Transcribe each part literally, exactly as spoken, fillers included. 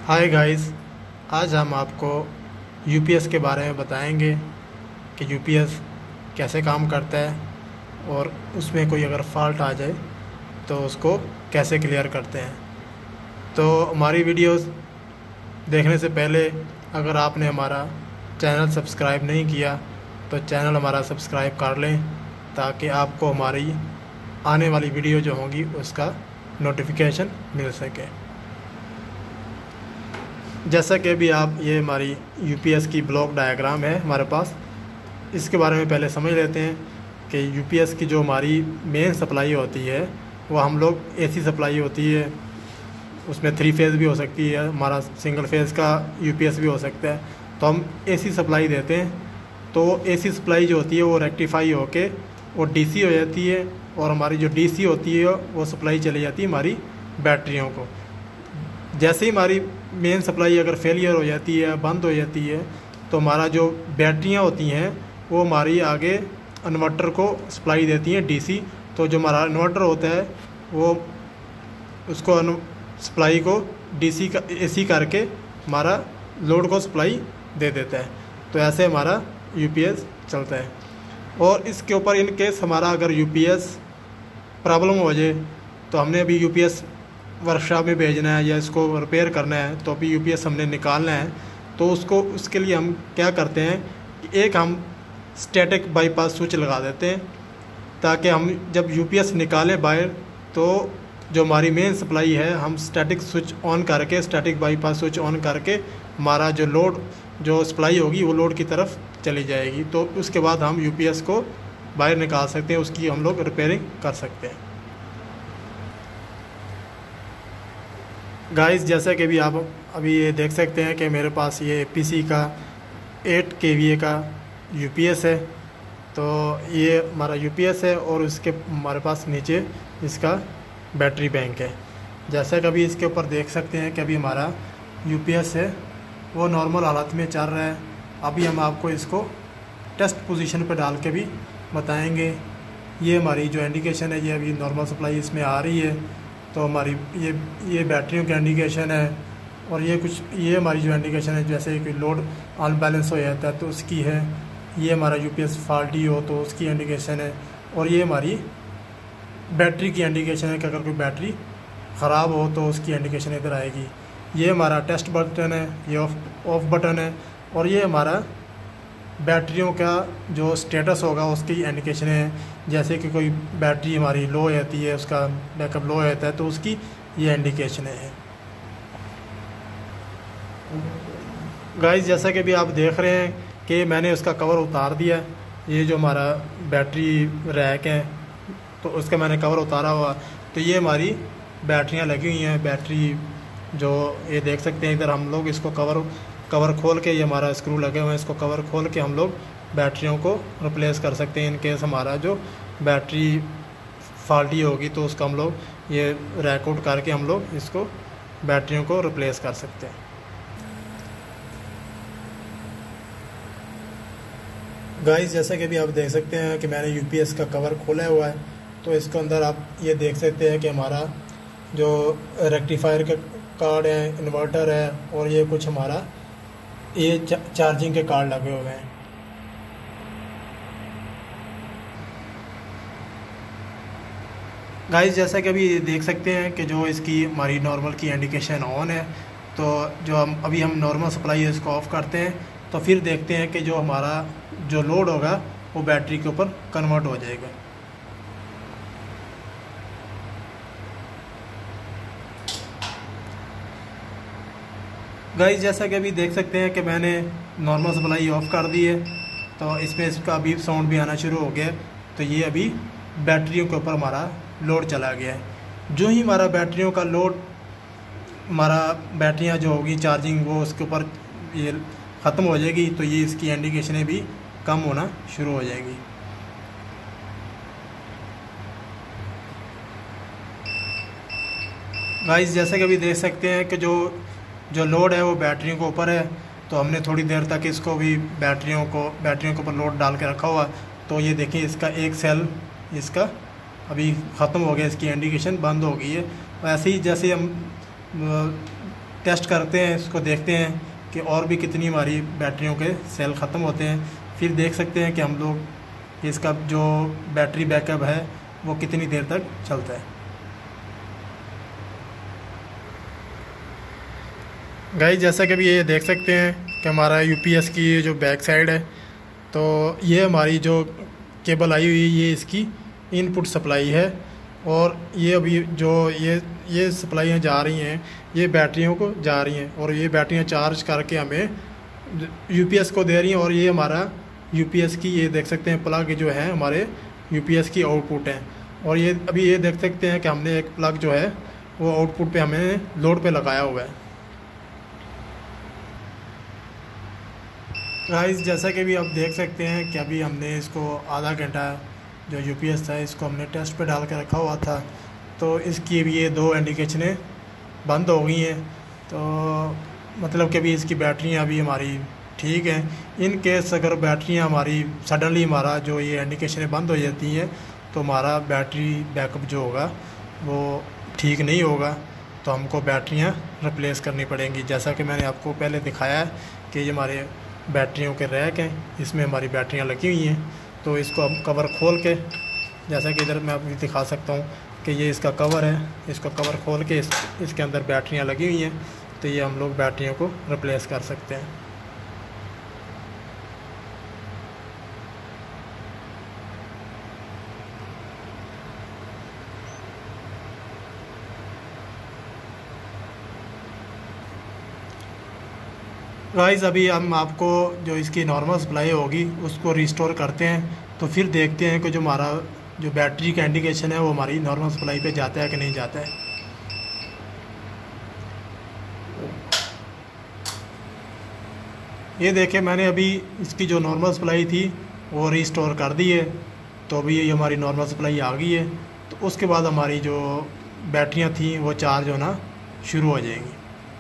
Hi guys, आज हम आपको यूपीएस के बारे में बताएंगे कि यूपीएस कैसे काम करता है और उसमें कोई अगर फॉल्ट आ जाए तो उसको कैसे क्लियर करते हैं। तो हमारी वीडियोस देखने से पहले अगर आपने हमारा चैनल सब्सक्राइब नहीं किया तो चैनल हमारा सब्सक्राइब कर लें ताकि आपको हमारी आने वाली वीडियो जो होंगी उसका नोटिफिकेशन मिल सके। जैसा कि अभी आप ये हमारी यूपीएस की ब्लॉक डायग्राम है हमारे पास, इसके बारे में पहले समझ लेते हैं कि यूपीएस की जो हमारी मेन सप्लाई होती है वो हम लोग एसी सप्लाई होती है, उसमें थ्री फेज़ भी हो सकती है, हमारा सिंगल फेज़ का यूपीएस भी हो सकता है। तो हम एसी सप्लाई देते हैं, तो एसी सप्लाई जो होती है वो रेक्टिफाई होके वो डीसी हो जाती है और हमारी जो डीसी होती है वो सप्लाई चली जाती है हमारी बैटरियों को। जैसे ही हमारी मेन सप्लाई अगर फेलियर हो जाती है, बंद हो जाती है, तो हमारा जो बैटरियां होती हैं वो हमारी आगे इन्वर्टर को सप्लाई देती हैं डीसी। तो जो हमारा इन्वर्टर होता है वो उसको सप्लाई को डीसी का एसी करके हमारा लोड को सप्लाई दे देता है। तो ऐसे हमारा यूपीएस चलता है। और इसके ऊपर इन केस हमारा अगर यूपीएस प्रॉब्लम हो जाए तो हमने अभी यूपीएस वर्कशॉप में भेजना है या इसको रिपेयर करना है, तो अभी यूपीएस हमने निकालना है, तो उसको उसके लिए हम क्या करते हैं कि एक हम स्टैटिक बाईपास स्विच लगा देते हैं ताकि हम जब यूपीएस निकालें बाहर तो जो हमारी मेन सप्लाई है हम स्टैटिक स्विच ऑन करके स्टैटिक बाईपास स्विच ऑन करके हमारा जो लोड जो सप्लाई होगी वो लोड की तरफ चली जाएगी। तो उसके बाद हम यूपीएस को बाहर निकाल सकते हैं, उसकी हम लोग रिपेयरिंग कर सकते हैं। गाइस, जैसा कि भी आप अभी ये देख सकते हैं कि मेरे पास ये पीसी का एट केवीए का यूपीएस है। तो ये हमारा यूपीएस है और इसके हमारे पास नीचे इसका बैटरी बैंक है। जैसा कि अभी इसके ऊपर देख सकते हैं कि अभी हमारा यूपीएस है वो नॉर्मल हालत में चल रहा है। अभी हम आपको इसको टेस्ट पोजीशन पर डाल के भी बताएंगे। ये हमारी जो इंडिकेशन है ये अभी नॉर्मल सप्लाई इसमें आ रही है, तो हमारी ये ये बैटरियों की इंडिकेशन है। और ये कुछ ये हमारी जो इंडिकेशन है जैसे कि लोड अनबैलेंस हो जाता है तो उसकी है। ये हमारा यूपीएस फॉल्टी हो तो उसकी इंडिकेशन है। और ये हमारी बैटरी की इंडिकेशन है कि अगर कोई बैटरी ख़राब हो तो उसकी इंडिकेशन इधर आएगी। ये हमारा टेस्ट बटन है, ये ऑफ ऑफ बटन है। और ये हमारा बैटरियों का जो स्टेटस होगा उसकी इंडिकेशन है। जैसे कि कोई बैटरी हमारी लो हो जाती है, उसका बैकअप लो हो जाता है तो उसकी ये इंडिकेशन है। गाइस, जैसा कि भी आप देख रहे हैं कि मैंने उसका कवर उतार दिया। ये जो हमारा बैटरी रैक है तो उसका मैंने कवर उतारा हुआ। तो ये हमारी बैटरियां लगी हुई हैं। बैटरी जो ये देख सकते हैं इधर हम लोग इसको कवर कवर खोल के, ये हमारा स्क्रू लगे हुए हैं, इसको कवर खोल के हम लोग बैटरियों को रिप्लेस कर सकते हैं। इन केस हमारा जो बैटरी फॉल्टी होगी तो उसका हम लोग ये रैक आउट करके हम लोग इसको बैटरियों को रिप्लेस कर सकते हैं। गाइस, जैसा कि भी आप देख सकते हैं कि मैंने यूपीएस का कवर खोला हुआ है, तो इसके अंदर आप ये देख सकते हैं कि हमारा जो रेक्टिफायर का कार्ड है, इन्वर्टर है और ये कुछ हमारा ये चा, चार्जिंग के कार्ड लगे हुए हैं। गाइस, जैसा कि अभी देख सकते हैं कि जो इसकी हमारी नॉर्मल की इंडिकेशन ऑन है, तो जो हम अभी हम नॉर्मल सप्लाई है इसको ऑफ़ करते हैं तो फिर देखते हैं कि जो हमारा जो लोड होगा वो बैटरी के ऊपर कन्वर्ट हो जाएगा। गाइस, जैसा कि अभी देख सकते हैं कि मैंने नॉर्मल सप्लाई ऑफ़ कर दी है तो इसमें इसका अभी साउंड भी आना शुरू हो गया। तो ये अभी बैटरियों के ऊपर हमारा लोड चला गया है। जो ही हमारा बैटरियों का लोड हमारा बैटरियां जो होगी चार्जिंग वो उसके ऊपर ये ख़त्म हो जाएगी तो ये इसकी इंडिकेशनें भी कम होना शुरू हो जाएगी। गाइस, जैसे कि अभी देख सकते हैं कि जो जो लोड है वो बैटरियों के ऊपर है, तो हमने थोड़ी देर तक इसको भी बैटरियों को बैटरियों के ऊपर लोड डाल के रखा हुआ। तो ये देखिए इसका एक सेल इसका अभी ख़त्म हो गया, इसकी इंडिकेशन बंद हो गई है। ऐसे ही जैसे हम टेस्ट करते हैं, इसको देखते हैं कि और भी कितनी हमारी बैटरियों के सेल ख़त्म होते हैं। फिर देख सकते हैं कि हम लोग इसका जो बैटरी बैकअप है वो कितनी देर तक चलता है। गाइस जैसा कि अभी ये देख सकते हैं कि हमारा यूपीएस की जो बैक साइड है, तो ये हमारी जो केबल आई हुई है ये इसकी इनपुट सप्लाई है, और ये अभी जो ये ये सप्लाइयाँ जा रही हैं ये बैटरियों को जा रही हैं, और ये बैटरियाँ चार्ज करके हमें यूपीएस को दे रही हैं। और ये हमारा यूपीएस की ये देख सकते हैं प्लग जो है हमारे यूपीएस की आउटपुट है। और ये अभी ये देख सकते हैं कि हमने एक प्लग जो है वो आउटपुट पे हमें लोड पे लगाया हुआ है। गाइस जैसा कि भी आप देख सकते हैं कि अभी हमने इसको आधा घंटा जो यूपीएस था इसको हमने टेस्ट पे डाल के रखा हुआ था, तो इसकी भी ये दो इंडिकेशनें बंद हो गई हैं। तो मतलब कि अभी इसकी बैटरियाँ अभी हमारी ठीक हैं। इन केस अगर बैटरियाँ हमारी सडनली हमारा जो ये इंडिकेशनें बंद हो जाती हैं तो हमारा बैटरी बैकअप जो होगा वो ठीक नहीं होगा, तो हमको बैटरियाँ रिप्लेस करनी पड़ेंगी। जैसा कि मैंने आपको पहले दिखाया है कि ये हमारे बैटरियों के रैक हैं, इसमें हमारी बैटरियाँ लगी हुई हैं। तो इसको हम कवर खोल के, जैसा कि इधर मैं आपको दिखा सकता हूँ कि ये इसका कवर है, इसको कवर खोल के इस, इसके अंदर बैटरियाँ लगी हुई हैं, तो ये हम लोग बैटरियों को रिप्लेस कर सकते हैं। गाइस अभी हम आपको जो इसकी नॉर्मल सप्लाई होगी उसको रिस्टोर करते हैं, तो फिर देखते हैं कि जो हमारा जो बैटरी का इंडिकेशन है वो हमारी नॉर्मल सप्लाई पे जाता है कि नहीं जाता है। ये देखें मैंने अभी इसकी जो नॉर्मल सप्लाई थी वो रिस्टोर कर दी है, तो अभी ये हमारी नॉर्मल सप्लाई आ गई है। तो उसके बाद हमारी जो बैटरियां थी वो चार्ज होना शुरू हो जाएंगी।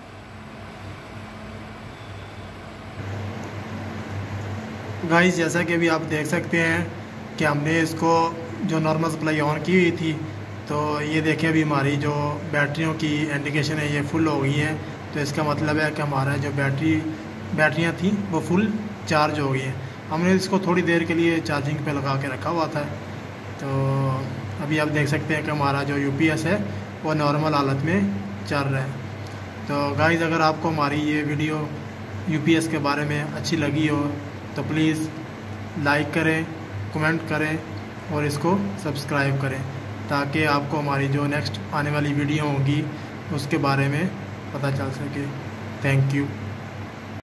गाइस जैसा कि अभी आप देख सकते हैं कि हमने इसको जो नॉर्मल सप्लाई ऑन की हुई थी, तो ये देखें अभी हमारी जो बैटरियों की इंडिकेशन है ये फुल हो गई है। तो इसका मतलब है कि हमारा जो बैटरी बैटरियां थी वो फुल चार्ज हो गई हैं। हमने इसको थोड़ी देर के लिए चार्जिंग पे लगा के रखा हुआ था। तो अभी आप देख सकते हैं कि हमारा जो यूपीएस है वो नॉर्मल हालत में चल रहा है। तो गाइस अगर आपको हमारी ये वीडियो यूपीएस के बारे में अच्छी लगी हो तो प्लीज़ लाइक करें, कमेंट करें और इसको सब्सक्राइब करें, ताकि आपको हमारी जो नेक्स्ट आने वाली वीडियो होगी उसके बारे में पता चल सके। Thank you.